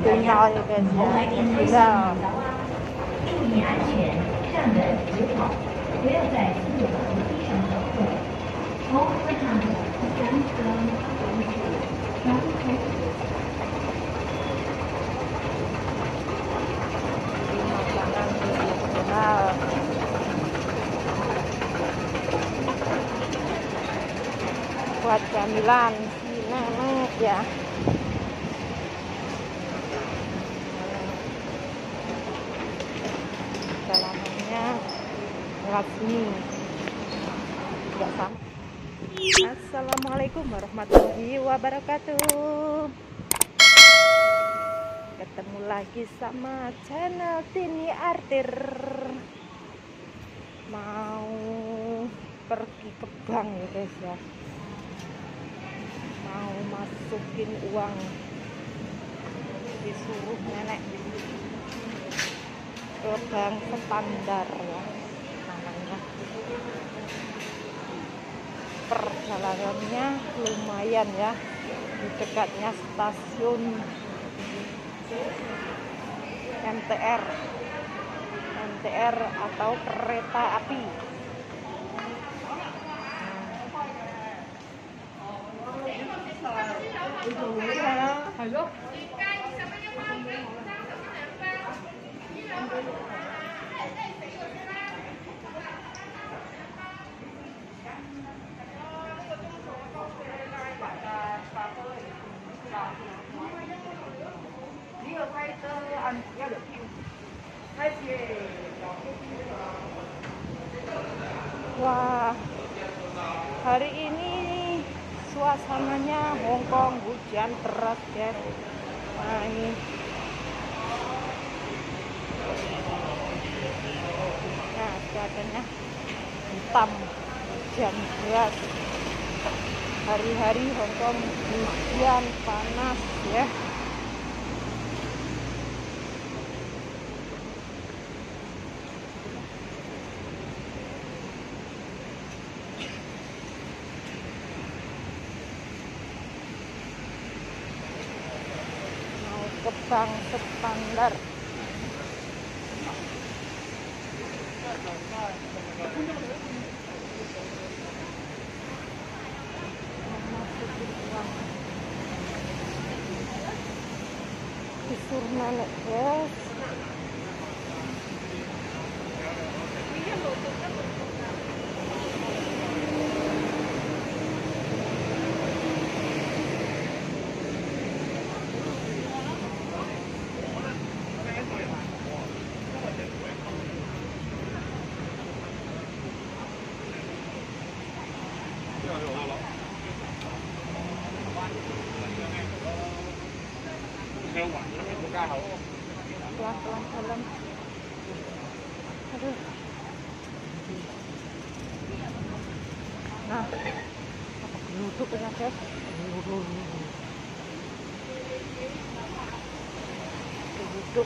tunnel ya guys ya. Tunnel. 注意安全，站稳扶好，不要在私有楼梯上走动。 Makanan tradisional. Buat camilan si nenek ya. Dalamnya lewat sini. Tidak sama. Assalamualaikum warahmatullahi wabarakatuh. Ketemu lagi sama channel Tini Artir. Mau pergi ke bank ya guys ya. Mau masukin uang, disuruh nenek ke bank standar ya namanya. Perjalanannya lumayan ya, di dekatnya stasiun MTR atau kereta api. Halo. Wah, hari ini suasananya Hongkong hujan deras ya. Nah ini nah cuacanya hitam, hujan deras. Hari-hari Hongkong hujan panas ya. Ke bank standar. Disuruh nenek guys. Pelan-pelan. Aduh. Nah, duduk ya guys. Duduk.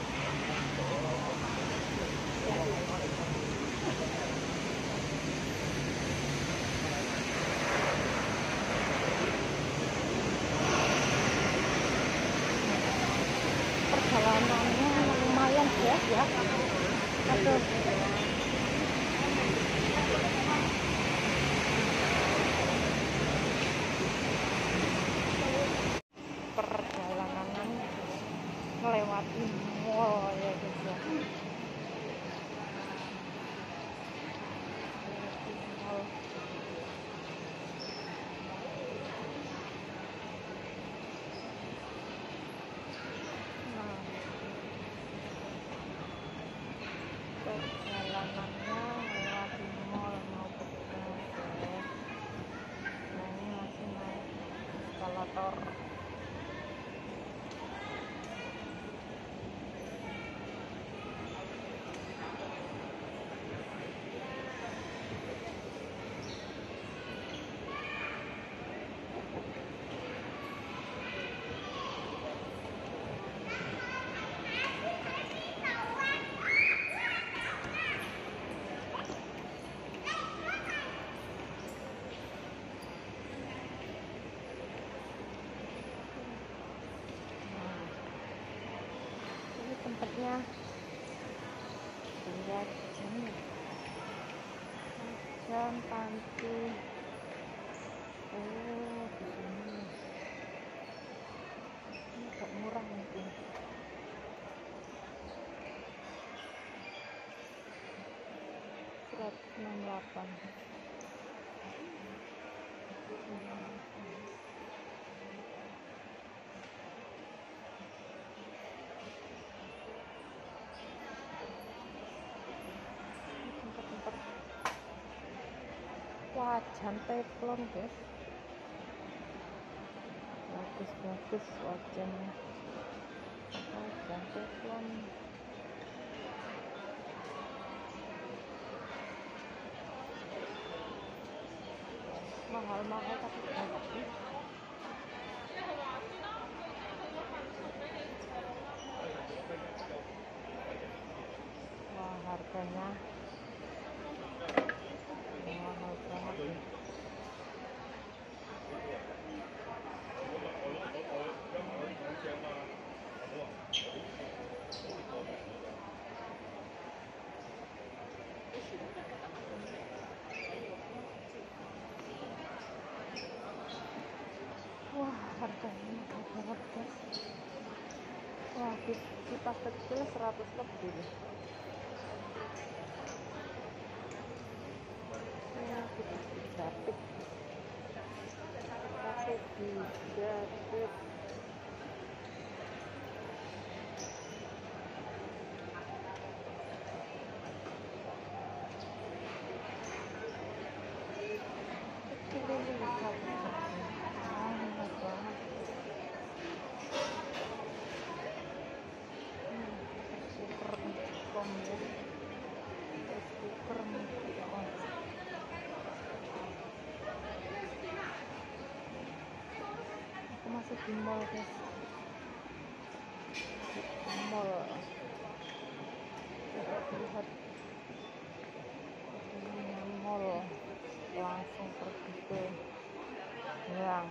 Perjalanannya lumayan guys ya. Aduh. Perjalanan melewati mall ya guys ya. Mall. Perjalanannya melewati mall mau ke bank ya. Nah ini masih naik eskalator. tempatnya. Lihat jam panti. Oh, di sini ini agak murah mungkin. $168. Tempat-tempat wajan teflon, guys. Bagus wajannya. Wajan teflon. Mahal-mahal tapi bagus. Wah, harganya mahal banget. Wah, harganya mahal banget, guys. Wah, kita kecil 100 lebih. Ya, kita dijapit. Pakai dijapit. Kecil ini mahal banget. Cooker kom ya. Cooker kom. Aku masih di mall, guys. Di mall. Kita lihat ini mall. Langsung pergi ke yang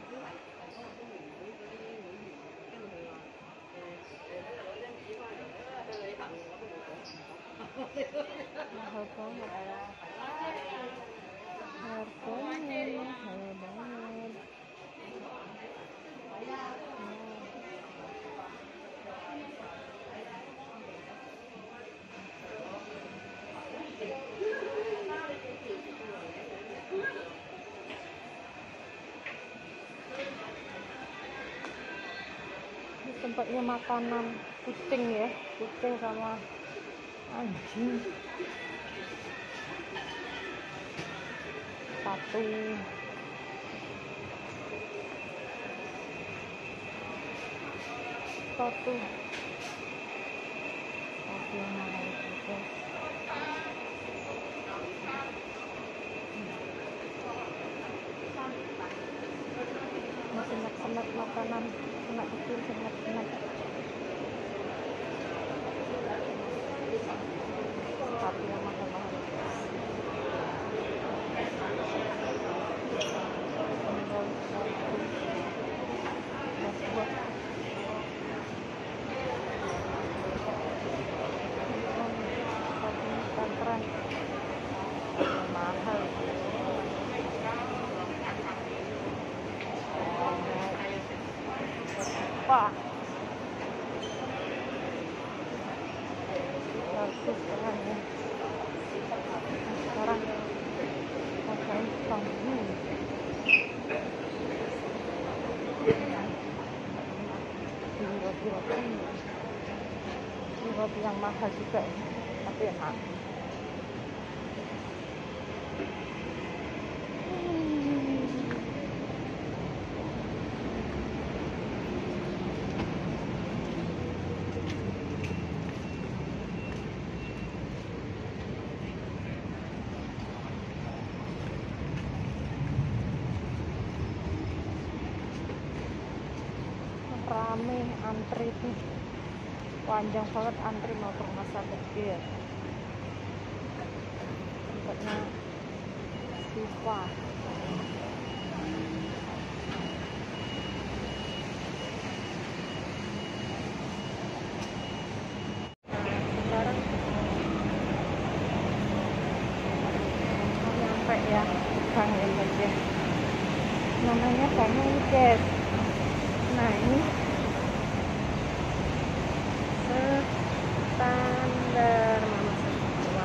mahal banget. Harganya mahal banget. Ini tempatnya makanan kucing ya, kucing sama anjing. Sepatu. Sepatu yang mahal juga. Senak-senak makanan anak kecil, senak-senak. Sepatu yang mahal-mahal. Mahal. Wah, bagus sekarang. Sekarang pakai bambu. Ini roti yang mahal juga, tapi enak. Rame antri tuh, panjang banget antri mau ke rumah sakit dia. Tempatnya Siva. ya, kangen aja. Namanya kangen guys. Nah ini standar mama semua.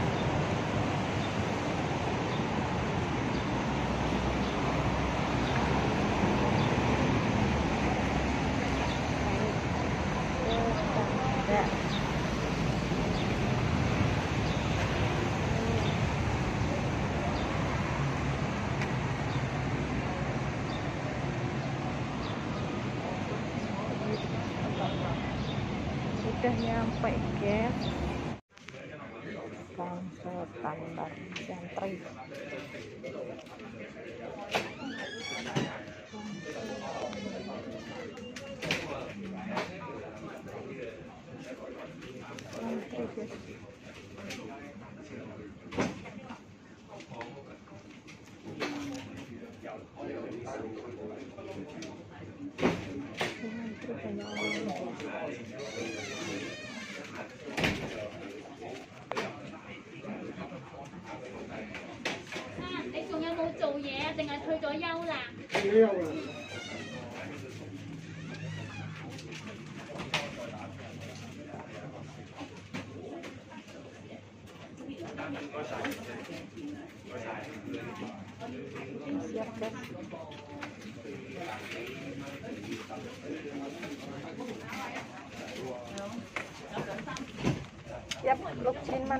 Standar. Udah nyampe guys, standar santri. Siap guys. Siap, lukin man.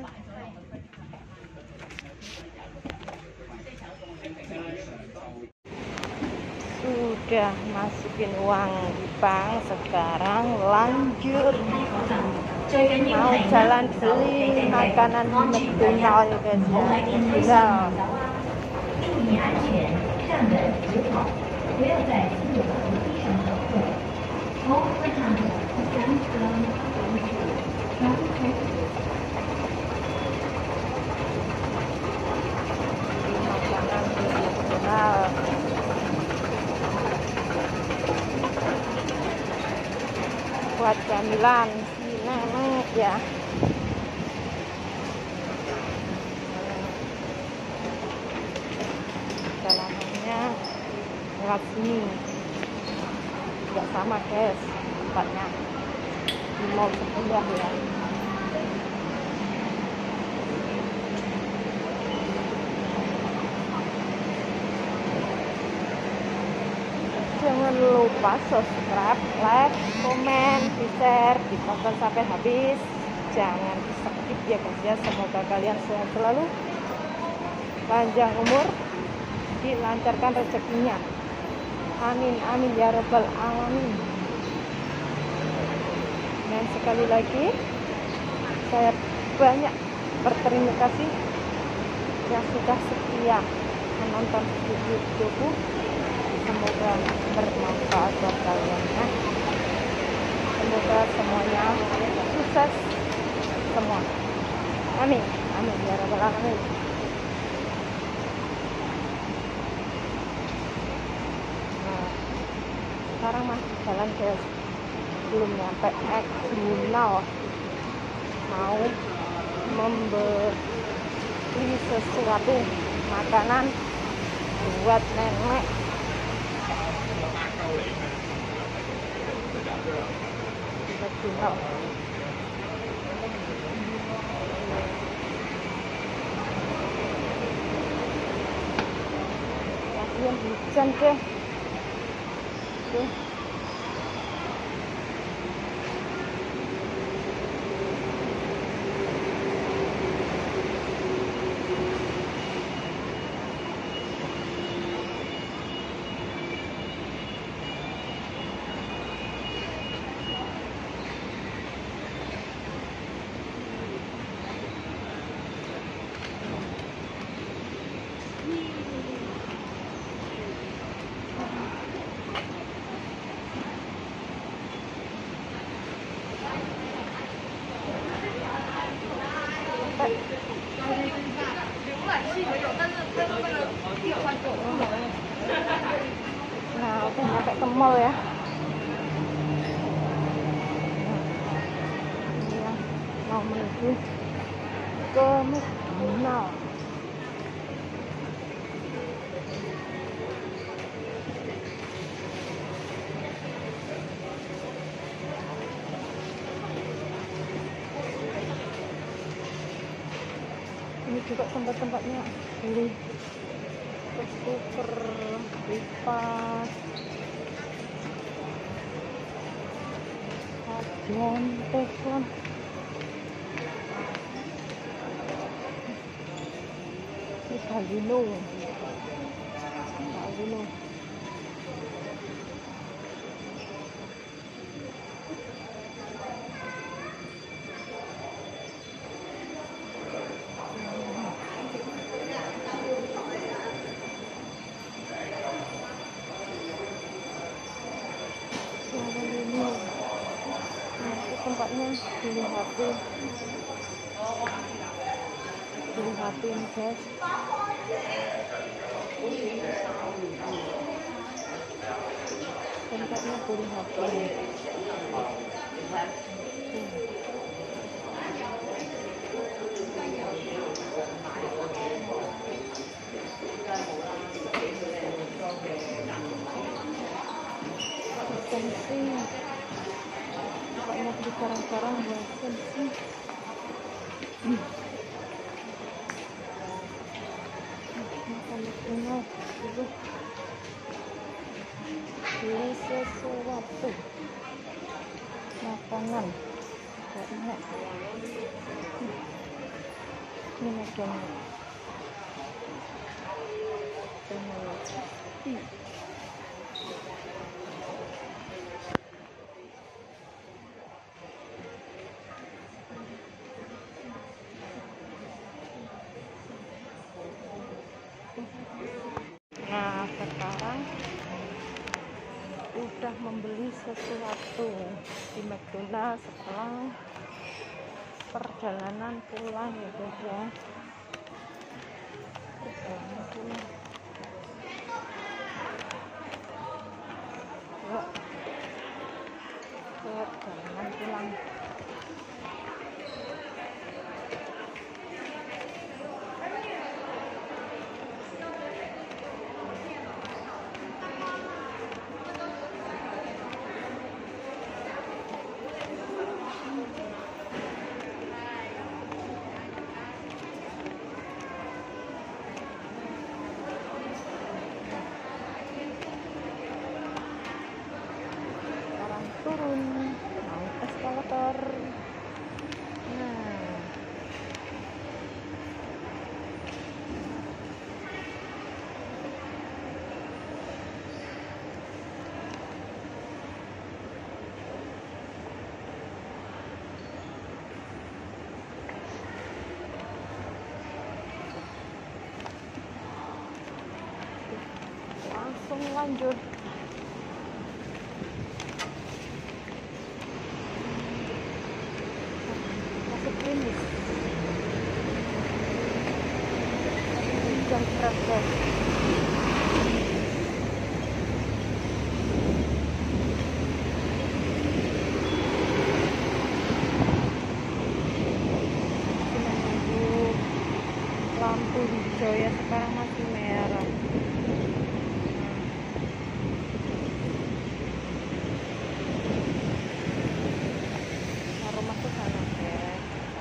Sudah masukin uang di bank, sekarang lanjut mau jalan beli makanan di McDonald ya guys ya. McDonald 注意安全，站稳扶好，不要在私有扶梯上走动。从会上的 makanan di McDonald. Buat camilan si nenek ya. Jalanannya lewat sini, nggak sama guys tempatnya di mall sebelah ya. Jangan lupa subscribe, like, komen, di-share, ditonton sampai habis. Jangan di-skip ya guys ya. Semoga kalian sehat selalu, panjang umur, dilancarkan rezekinya. Amin amin ya rabbal alamin. Dan sekali lagi saya banyak berterima kasih yang sudah setia menonton videoku. Semoga bermanfaat buat kalian ya. Semoga semuanya sukses semua. Amin amin ya rabbal alamin. Sekarang mah jalan guys, belum nyampe McDonald, mau membeli sesuatu makanan buat nenek. McDonald. Latihan hujan deh. Nah, udah nyampe ke mall ya. Iya, mau menuju ke McDonald. Ini juga tempat-tempatnya beli cooker, kipas, sajon, teflon. Ini Galino. Tempatnya beli HP ini guys. Tempatnya beli HP. Sensi. Banyak di sekarang buat sensi. Makan dulu. Beli sesuatu makanan banyak. Ini McDonald. Nah, sekarang udah membeli sesuatu di McDonald setelah perjalanan pulang ya guys ya. Perjalanan pulang. Perjalanan pulang. Turun naik eskalator. Nah, langsung lanjut. Finish. Hujan berat guys. Menunggu lampu hijau ya, sekarang masih merah. Rumah ke sana guys.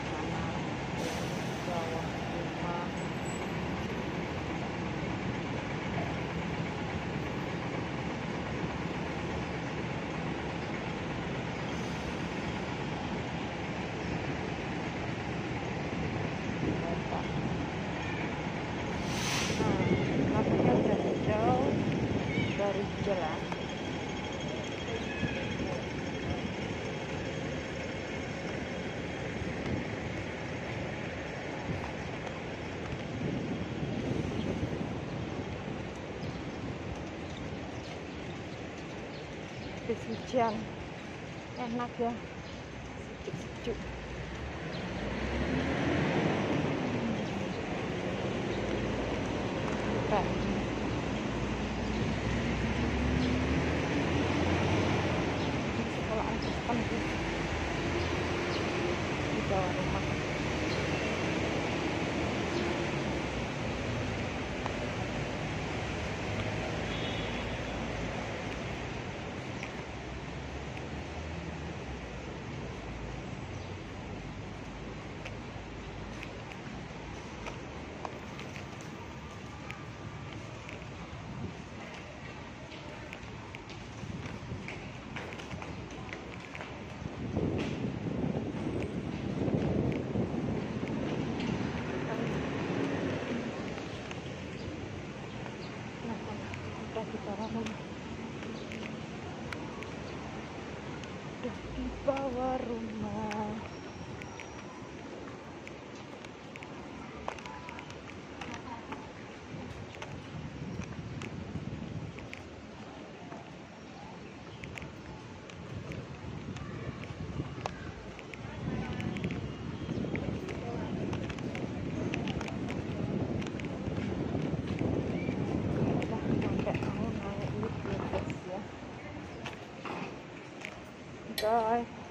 Lampunya udah hijau, baru jelas. Habis hujan, enak ya, sejuk-sejuk. Sekolahan depan di bawah rumah.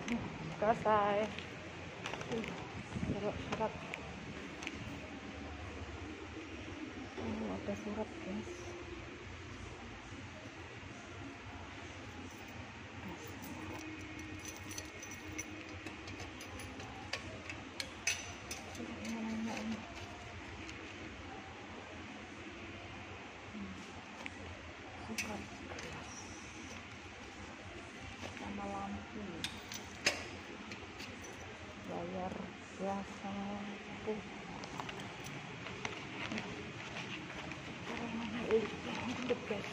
selesai. Surat-surat. Ada surat, guys. Surat kelas sama lampu, bayar gas sama lampu. Hidup, guys.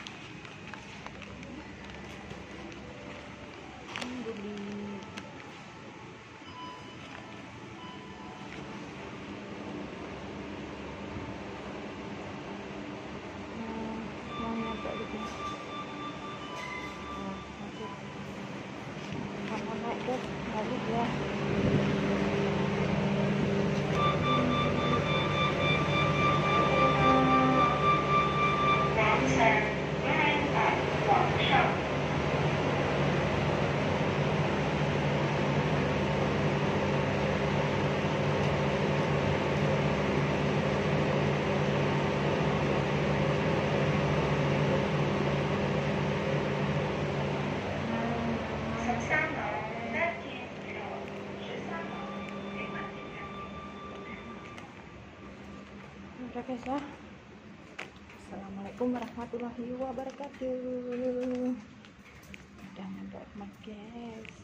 Mau nyampe gitu. Nah, masuk. Sama naik, guys. Balik ya. Udah, guys ya. Assalamualaikum warahmatullahi wabarakatuh. Udah nyampe rumah, guys.